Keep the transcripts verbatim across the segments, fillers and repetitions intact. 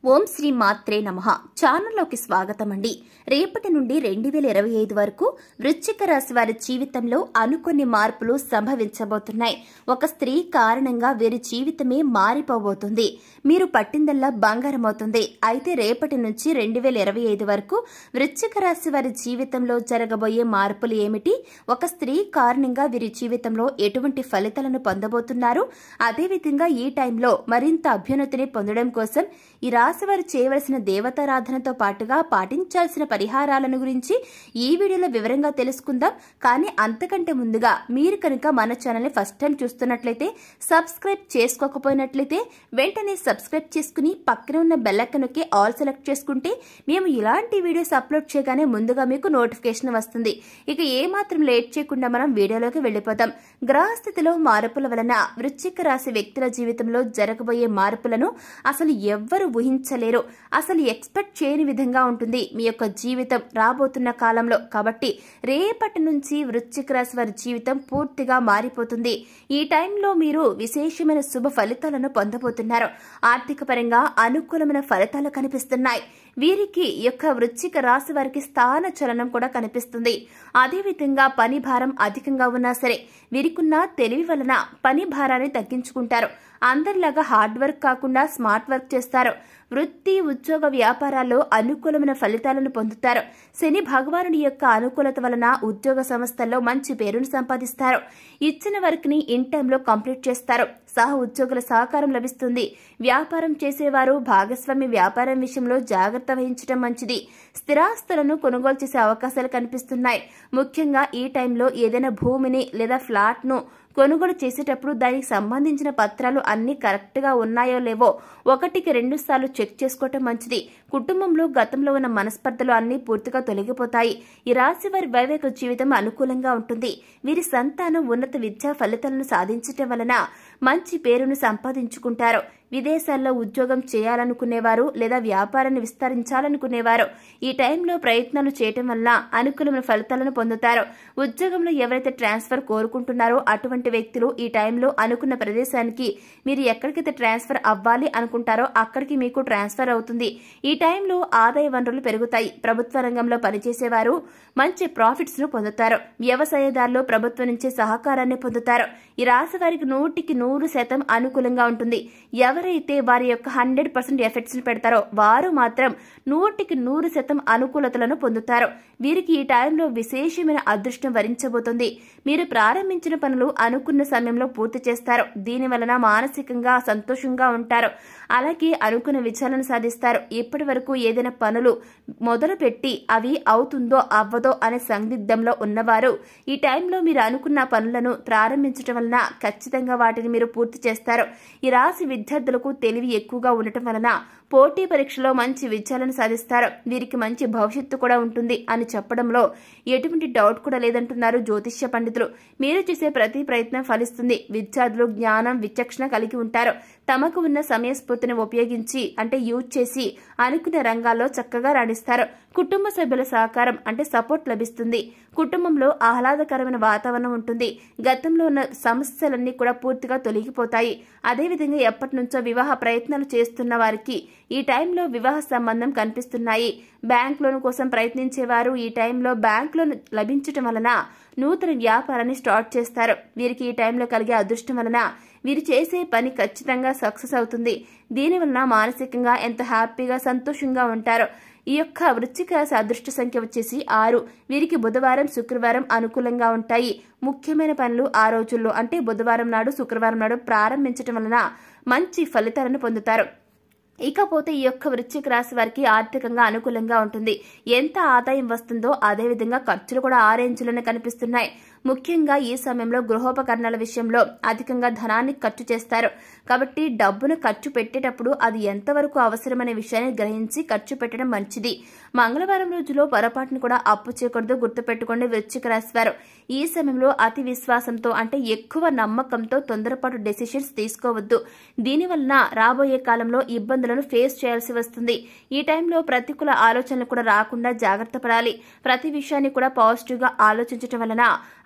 ఓం శ్రీ మాత్రే నమః. ఛానల్లోకి స్వాగతం అండి. రేపటి నుండి రెండు వేల ఇరవై ఐదు వరకు వృశ్చిక రాశి వారి జీవితంలో అనుకొన్ని మార్పులు సంభవించబోతున్నాయి. ఒక స్త్రీ కారణంగా వీరి జీవితమే మారిపోబోతుంది. మీరు పట్టిందల్లా బంగారం అవుతుంది. అయితే రేపటి నుంచి రెండు వేల ఇరవై ఐదు వరకు వృశ్చిక రాశి వారి జీవితంలో జరగబోయే మార్పులు ఏమిటి, ఒక స్త్రీ కారణంగా వీరి జీవితంలో ఎటువంటి ఫలితాలను పొందబోతున్నారు, అదేవిధంగా ఈ టైంలో మరింత అభ్యున్నతిని పొందడం కోసం ఈ రాశి వారు చేయవలసిన దేవతారాధనతో పాటుగా పాటించాల్సిన పరిహారాలను గురించి ఈ వీడియోలో వివరంగా తెలుసుకుందాం. కానీ అంతకంటే ముందుగా మీరు కనుక మన ఛానల్ ని ఫస్ట్ టైం చూస్తున్నట్లయితే, సబ్స్క్రైబ్ చేసుకోకపోయినట్లయితే వెంటనే సబ్స్క్రైబ్ చేసుకుని పక్కన ఉన్న బెల్ ఐకాన్ నొక్కి ఆల్ సెలెక్ట్ చేసుకుంటే మేము ఇలాంటి వీడియోస్ అప్లోడ్ చేయగానే ముందుగా మీకు నోటిఫికేషన్ వస్తుంది. ఇక ఏ మాత్రం లేట్ చేయకుండా మనం వీడియోలోకి వెళ్లిపోతాం. గ్రహస్థితిలో మార్పుల వలన వృశ్చిక రాశి వ్యక్తుల జీవితంలో జరగబోయే మార్పులను అసలు ఎవ్వరు ఊహించలేరు. అసలు ఎక్స్పెక్ట్ చేయని విధంగా ఉంటుంది మీ యొక్క జీవితం రాబోతున్న కాలంలో. కాబట్టి రేపటి నుంచి వృశ్చిక రాశి వారి జీవితం పూర్తిగా మారిపోతుంది. ఈ టైంలో మీరు విశేషమైన శుభ ఫలితాలను పొందబోతున్నారు. ఆర్థిక పరంగా అనుకూలమైన ఫలితాలు కనిపిస్తున్నాయి. వీరికి యొక్క వృశ్చిక రాశి వారికి స్థాన చలనం కూడా కనిపిస్తుంది. అదేవిధంగా పని భారం అధికంగా ఉన్నా సరే వీరికున్న తెలివి వలన పని భారాన్ని తగ్గించుకుంటారు. అందరిలాగా హార్డ్ వర్క్ కాకుండా స్మార్ట్ వర్క్ చేస్తారు. వృత్తి, ఉద్యోగ, వ్యాపారాల్లో అనుకూలమైన ఫలితాలను పొందుతారు. శని భగవానుడి యొక్క అనుకూలత వలన ఉద్యోగ సంస్థల్లో మంచి పేరును సంపాదిస్తారు. ఇచ్చిన వర్క్ ని ఇన్ టైంలో కంప్లీట్ చేస్తారు. సహ ఉద్యోగుల సహకారం లభిస్తుంది. వ్యాపారం చేసేవారు భాగస్వామి వ్యాపారం విషయంలో జాగ్రత్త వహించడం మంచిది. స్థిరాస్తులను కొనుగోలు చేసే అవకాశాలు కనిపిస్తున్నాయి. ముఖ్యంగా ఈ టైంలో ఏదైనా భూమిని లేదా ఫ్లాట్ ను కొనుగోలు చేసేటప్పుడు దానికి సంబంధించిన పత్రాలు అన్ని కరెక్ట్ గా ఉన్నాయో లేవో ఒకటికి రెండు సార్లు చెక్ చేసుకోవటం మంచిది. కుటుంబంలో గతంలో ఉన్న మనస్పర్ధలు అన్ని పూర్తిగా తొలగిపోతాయి. ఈ రాశి వారి వైవాహిక జీవితం అనుకూలంగా ఉంటుంది. వీరి సంతానం ఉన్నత విద్యా ఫలితాలను సాధించటం వలన మంచి పేరును సంపాదించుకుంటారు. విదేశాల్లో ఉద్యోగం చేయాలనుకునేవారు లేదా వ్యాపారాన్ని విస్తరించాలనుకునేవారు ఈ టైంలో ప్రయత్నాలు చేయటం వల్ల అనుకూలమైన ఫలితాలను పొందుతారు. ఉద్యోగంలో ఎవరైతే ట్రాన్స్ఫర్ కోరుకుంటున్నారో అటువంటి వ్యక్తులు ఈ టైంలో అనుకున్న ప్రదేశానికి మీరు ఎక్కడికైతే ట్రాన్స్ఫర్ అవ్వాలి అనుకుంటారో అక్కడికి మీకు ట్రాన్స్ఫర్ అవుతుంది. ఈ టైంలో ఆదాయ వనరులు పెరుగుతాయి. ప్రభుత్వ రంగంలో పనిచేసేవారు మంచి ప్రాఫిట్స్ ను పొందుతారు. వ్యవసాయదారులు ప్రభుత్వం నుంచి సహకారాన్ని పొందుతారు. ఈ రాశి వారికి నూటికి నూరు శాతం అనుకూలంగా ఉంటుంది. ఎవరైతే వారి యొక్క హండ్రెడ్ పర్సెంట్ ఎఫెక్ట్స్ ని పెడతారో వారు మాత్రం నూటికి నూరు శాతం అనుకూలతలను పొందుతారు. వీరికి ఈ టైంలో విశేషమైన అదృష్టం వరించబోతుంది. మీరు ప్రారంభించిన పనులు అనుకున్న సమయంలో పూర్తి చేస్తారు. దీని వలన మానసికంగా సంతోషంగా ఉంటారు. అలాగే అనుకున్న విజయాలను సాధిస్తారు. ఇప్పటి వరకు ఏదైనా పనులు మొదలు పెట్టి అవి అవుతుందో అవ్వదో అనే సందిగ్ధంలో ఉన్నవారు ఈ టైంలో మీరు అనుకున్న పనులను ప్రారంభించడం వలన ఖచ్చితంగా వాటిని మీరు పూర్తి చేస్తారు. ఈ రాశి విద్యార్థులకు తెలివి ఎక్కువగా ఉండటం వలన పోటీ పరీక్షలో మంచి విజయాలను సాధిస్తారు. వీరికి మంచి భవిష్యత్తు కూడా ఉంటుంది అని చెప్పడంలో ఎటువంటి డౌట్ కూడా లేదంటున్నారు జ్యోతిష్య పండితులు. మీరు చేసే ప్రతి ప్రయత్నం ఫలిస్తుంది. విద్యార్థులు జ్ఞానం, విచక్షణ కలిగి ఉంటారు. తమకు ఉన్న సమయస్ఫూర్తిని ఉపయోగించి అంటే యూజ్ చేసి అనుకున్న రంగాల్లో చక్కగా రాణిస్తారు. కుటుంబ సభ్యుల సహకారం అంటే సపోర్ట్ లభిస్తుంది. కుటుంబంలో ఆహ్లాదకరమైన వాతావరణం ఉంటుంది. గతంలో ఉన్న సమస్యలన్నీ కూడా పూర్తిగా తొలగిపోతాయి. అదేవిధంగా ఎప్పటి నుంచో వివాహ ప్రయత్నాలు చేస్తున్న వారికి ఈ టైంలో వివాహ సంబంధం కనిపిస్తున్నాయి. బ్యాంక్ లోన్ కోసం ప్రయత్నించేవారు ఈ టైంలో బ్యాంక్ లోన్ లభించటం వలన నూతన వ్యాపారాన్ని స్టార్ట్ చేస్తారు. వీరికి ఈ టైంలో కలిగే అదృష్టం వలన వీరు చేసే పని ఖచ్చితంగా సక్సెస్ అవుతుంది. దీని వలన మానసికంగా ఎంత హ్యాపీగా సంతోషంగా ఉంటారో. ఈ యొక్క వృశ్చిక రాశి అదృష్ట సంఖ్య వచ్చేసి ఆరు. వీరికి బుధవారం, శుక్రవారం అనుకూలంగా ఉంటాయి. ముఖ్యమైన పనులు ఆ రోజుల్లో అంటే బుధవారం నాడు, శుక్రవారం నాడు ప్రారంభించడం వలన మంచి ఫలితాలను పొందుతారు. ఇకపోతే ఈ యొక్క వృశ్చిక రాశి వారికి ఆర్థికంగా అనుకూలంగా ఉంటుంది. ఎంత ఆదాయం వస్తుందో అదే విధంగా ఖర్చులు కూడా ఆ రేంజ్లోనే కనిపిస్తున్నాయి. ముఖ్యంగా ఈ సమయంలో గృహోపకరణాల విషయంలో అధికంగా ధనాన్ని ఖర్చు చేస్తారు. కాబట్టి డబ్బును ఖర్చు పెట్టేటప్పుడు అది ఎంతవరకు అవసరమనే విషయాన్ని గ్రహించి ఖర్చు పెట్టడం మంచిది. మంగళవారం రోజులో పొరపాటును కూడా అప్పు చేయకూడదు. గుర్తుపెట్టుకోండి వృశ్చిక రాశి వారు. ఈ సమయంలో అతి విశ్వాసంతో అంటే ఎక్కువ నమ్మకంతో తొందరపాటు డెసిషన్స్ తీసుకోవద్దు. దీనివలన రాబోయే కాలంలో ఇబ్బందులను ఫేస్ చేయాల్సి వస్తుంది. ఈ టైంలో ప్రతికూల ఆలోచనలు కూడా రాకుండా జాగ్రత్త పడాలి. ప్రతి విషయాన్ని కూడా పాజిటివ్ గా ఆలోచించడం వలన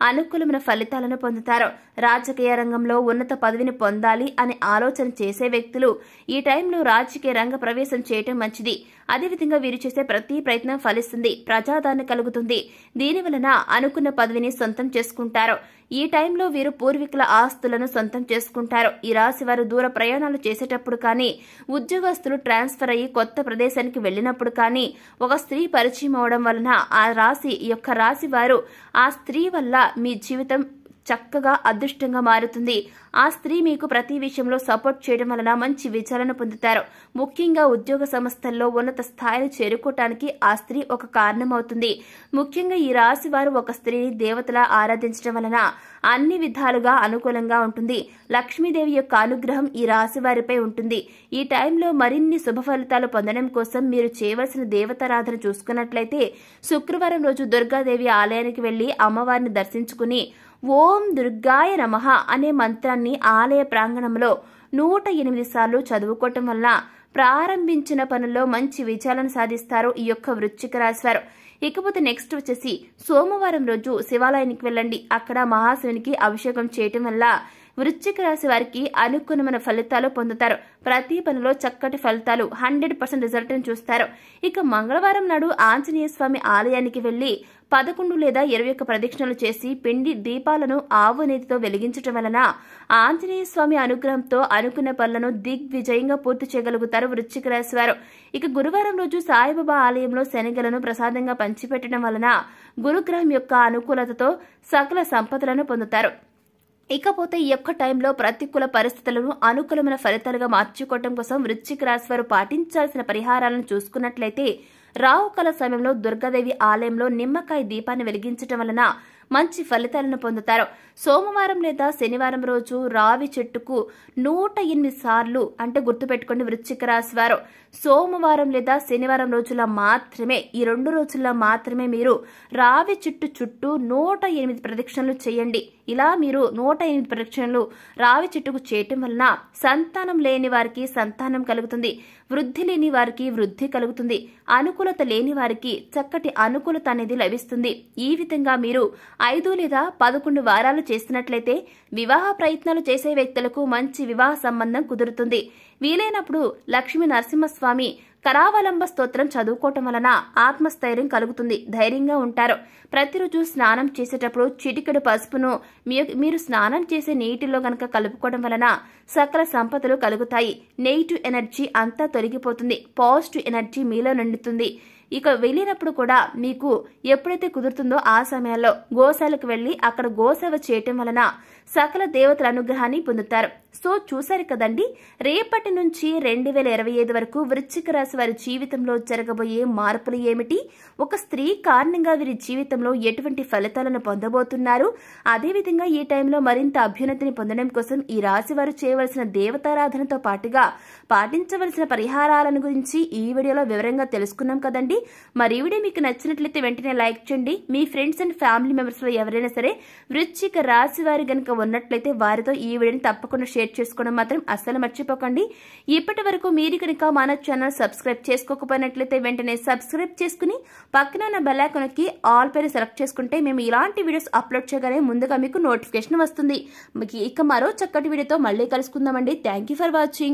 అనుకూలమైన ఫలితాలను పొందుతారు. రాజకీయ రంగంలో ఉన్నత పదవిని పొందాలి అనే ఆలోచన చేసే వ్యక్తులు ఈ టైంలో రాజకీయ రంగ ప్రవేశం చేయటం మంచిది. అదేవిధంగా వీరు చేసే ప్రతి ప్రయత్నం ఫలిస్తుంది, ప్రజాదరణ కలుగుతుంది. దీని వలన అనుకున్న పదవిని సొంతం చేసుకుంటారు. ఈ టైంలో వీరు పూర్వీకుల ఆస్తులను సొంతం చేసుకుంటారు. ఈ రాశి వారు దూర ప్రయాణాలు చేసేటప్పుడు కానీ, ఉద్యోగస్తులు ట్రాన్స్ఫర్ అయ్యి కొత్త ప్రదేశానికి వెళ్లినప్పుడు కానీ, ఒక స్త్రీ పరిచయం అవడం వలన ఆ రాశి యొక్క రాశి వారు ఆ స్త్రీ వల్ల మీ జీవితం చక్కగా అదృష్టంగా మారుతుంది. ఆ స్త్రీ మీకు ప్రతి విషయంలో సపోర్ట్ చేయడం వలన మంచి విజయాలను పొందుతారు. ముఖ్యంగా ఉద్యోగ సంస్థల్లో ఉన్నత స్థాయిని చేరుకోవటానికి ఆ స్త్రీ ఒక కారణం అవుతుంది. ముఖ్యంగా ఈ రాశి వారు ఒక స్త్రీని దేవతలా ఆరాధించడం వలన అన్ని విధాలుగా అనుకూలంగా ఉంటుంది. లక్ష్మీదేవి యొక్క అనుగ్రహం ఈ రాశి వారిపై ఉంటుంది. ఈ టైంలో మరిన్ని శుభ ఫలితాలు పొందడం కోసం మీరు చేయవలసిన దేవతారాధన చూసుకున్నట్లయితే శుక్రవారం రోజు దుర్గాదేవి ఆలయానికి వెళ్లి అమ్మవారిని దర్శించుకుని ఓం దుర్గాయ నమః అనే మంత్రాన్ని ఆలయ ప్రాంగణంలో నూట ఎనిమిది సార్లు చదువుకోవటం వల్ల ప్రారంభించిన పనుల్లో మంచి విజయాలను సాధిస్తారు ఈ యొక్క వృశ్చిక రాశి వారు. ఇకపోతే నెక్స్ట్ వచ్చేసి సోమవారం రోజు శివాలయానికి వెళ్ళండి. అక్కడ మహాశివునికి అభిషేకం చేయటం వల్ల వృశ్చిక రాశి వారికి అనుకూలమైన ఫలితాలు పొందుతారు. ప్రతి పనిలో చక్కటి ఫలితాలు హండ్రెడ్ పర్సెంట్ రిజల్ట్ చూస్తారు. ఇక మంగళవారం నాడు ఆంజనేయ స్వామి ఆలయానికి వెళ్లి పదకొండు లేదా ఇరవై ఒక్క ప్రదక్షిణలు చేసి పిండి దీపాలను ఆవు నేతితో వెలిగించటం వలన ఆంజనేయ స్వామి అనుగ్రహంతో అనుకున్న పనులను దిగ్విజయంగా పూర్తి చేయగలుగుతారు వృశ్చిక రాశి వారు. ఇక గురువారం రోజు సాయిబాబా ఆలయంలో శనగలను ప్రసాదంగా పంచిపెట్టడం వలన గురుగ్రహం యొక్క అనుకూలతతో సకల సంపదలను పొందుతారు. ఇకపోతే ఈ యొక్క టైంలో ప్రతికూల పరిస్థితులను అనుకూలమైన ఫలితాలుగా మార్చుకోవడం కోసం వృశ్చిక రాశి వారు పాటించాల్సిన పరిహారాలను చూసుకున్నట్లయితే రాహుకాల సమయంలో దుర్గాదేవి ఆలయంలో నిమ్మకాయ దీపాన్ని వెలిగించడం వలన మంచి ఫలితాలను పొందుతారు. సోమవారం లేదా శనివారం రోజు రావి చెట్టుకు నూట ఎనిమిది సార్లు అంటే గుర్తుపెట్టుకోండి వృశ్చిక రాశి వారు సోమవారం లేదా శనివారం రోజుల్లో మాత్రమే ఈ రెండు రోజుల్లో మాత్రమే మీరు రావి చెట్టు చుట్టూ నూట ఎనిమిది ప్రదక్షిణలు చేయండి. ఇలా మీరు నూట ఎనిమిది ప్రదక్షిణలు రావి చెట్టుకు చేయటం వలన సంతానం లేని వారికి సంతానం కలుగుతుంది, వృద్ధి లేని వారికి వృద్ధి కలుగుతుంది, అనుకూలత లేని వారికి చక్కటి అనుకూలత అనేది లభిస్తుంది. ఈ విధంగా మీరు ఐదు లేదా పదకొండు వారాలు చేసినట్లయితే వివాహ ప్రయత్నాలు చేసే వ్యక్తులకు మంచి వివాహ సంబంధం కుదురుతుంది. వీలైనప్పుడు లక్ష్మీ నరసింహస్వామి కరావలంబ స్తోత్రం చదువుకోవటం వలన ఆత్మస్థైర్యం కలుగుతుంది, ధైర్యంగా ఉంటారు. ప్రతిరోజు స్నానం చేసేటప్పుడు చిటికెడు పసుపును మీరు స్నానం చేసే నీటిలో గనక కలుపుకోవడం వలన సకల సంపదలు కలుగుతాయి. నెగిటివ్ ఎనర్జీ అంతా తొలగిపోతుంది, పాజిటివ్ ఎనర్జీ మీలో నిండుతుంది. ఇక వెళ్ళినప్పుడు కూడా మీకు ఎప్పుడైతే కుదురుతుందో ఆ సమయంలో గోశాలకు వెళ్లి అక్కడ గోసేవ చేయటం వలన సకల దేవతల అనుగ్రహాన్ని పొందుతారు. సో చూసారు కదండి, రేపటి నుంచి రెండు వేల ఇరవై ఐదు వరకు వృశ్చిక రాశి వారి జీవితంలో జరగబోయే మార్పులు ఏమిటి, ఒక స్త్రీ కారణంగా వీరి జీవితంలో ఎటువంటి ఫలితాలను పొందబోతున్నారు, అదేవిధంగా ఈ టైంలో మరింత అభ్యున్నతిని పొందడం కోసం ఈ రాశి వారు చేయవలసిన దేవతారాధనతో పాటుగా పాటించవలసిన పరిహారాలను గురించి ఈ వీడియోలో వివరంగా తెలుసుకున్నాం కదండి. మరి ఈ వీడియో మీకు నచ్చినట్లయితే వెంటనే లైక్ చేయండి. మీ ఫ్రెండ్స్ అండ్ ఫ్యామిలీ మెంబర్స్ లో ఎవరైనా సరే వృశ్చిక రాశి వారి గనుక ఉన్నట్లయితే వారితో ఈ వీడియోని తప్పకుండా షేర్ చేసుకోవడం మాత్రం అస్సలు మర్చిపోకండి. ఇప్పటి వరకు మీరు కనుక మన ఛానల్ సబ్స్క్రైబ్ చేసుకోకపోయినట్లయితే వెంటనే సబ్స్క్రైబ్ చేసుకుని పక్కన ఉన్న బెల్ ఐకాన్ కి ఆల్ పైన సెలెక్ట్ చేసుకుంటే మేము ఇలాంటి వీడియోస్ అప్లోడ్ చేయగానే ముందుగా మీకు నోటిఫికేషన్ వస్తుంది. ఇక మరో చక్కటి వీడియోతో మళ్ళీ కలుసుకుందామండి. Thank you for watching.